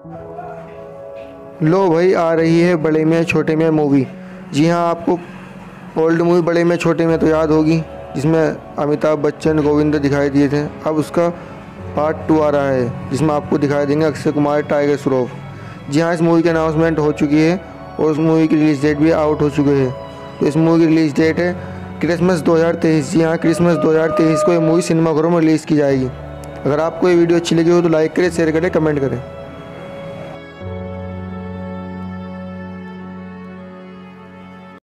लो भाई, आ रही है बड़े मियाँ छोटे मियाँ मूवी। जी हाँ, आपको ओल्ड मूवी बड़े मियाँ छोटे मियाँ तो याद होगी, जिसमें अमिताभ बच्चन, गोविंदा दिखाई दिए थे। अब उसका पार्ट 2 आ रहा है, जिसमें आपको दिखाई देंगे अक्षय कुमार, टाइगर श्रॉफ। जी हाँ, इस मूवी की अनाउंसमेंट हो चुकी है और उस मूवी की रिलीज़ डेट भी आउट हो चुकी है। तो इस मूवी की रिलीज़ डेट है क्रिसमस 2023। जी हाँ, क्रिसमस 2023 को ये मूवी सिनेमाघरों में रिलीज़ की जाएगी। अगर आपको ये वीडियो अच्छी लगी हो तो लाइक करें, शेयर करें, कमेंट करें।